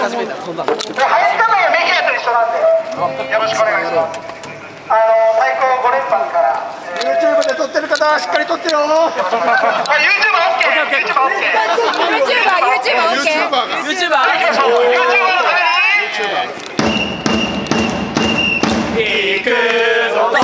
始めたら飛んだの。 林田のメヒアと一緒なんで、よろしくお願いします。太鼓5連発から、 YouTube で撮ってる方はしっかり撮ってよ。 YouTube OK、YouTube OK、 YouTuber のために。行くぞと。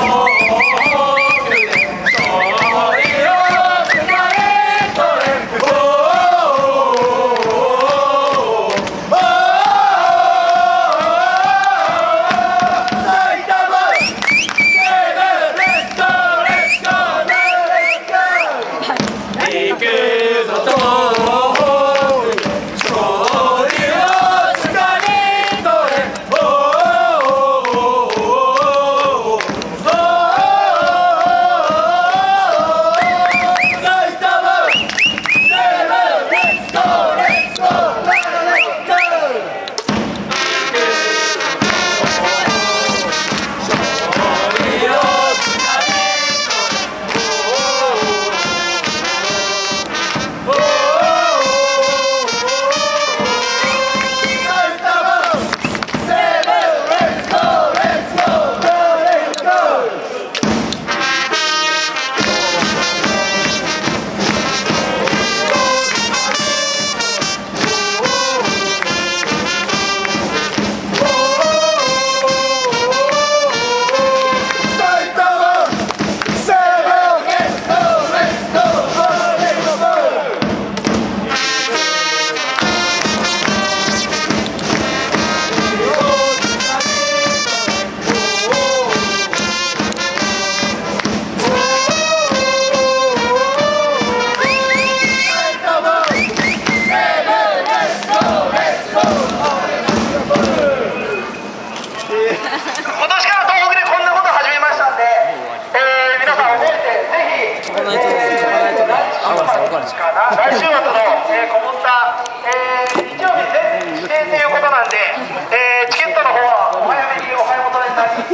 来週末のこもった日曜日指定ということなんで、チケットの方はお早めにお買い求めになり、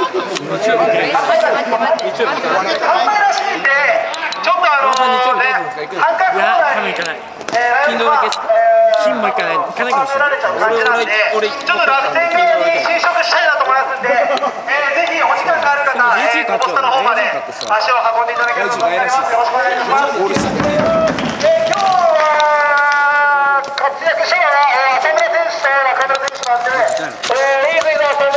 販売らしいんで、ちょっと参加コーナーに金土だけ金も行かないかもしれない。 ちょっと楽天に就職したいなと思いますんで、ぜひお時間がある方、コストの方まで足を運んでいただければと思います。よろしくお願いします。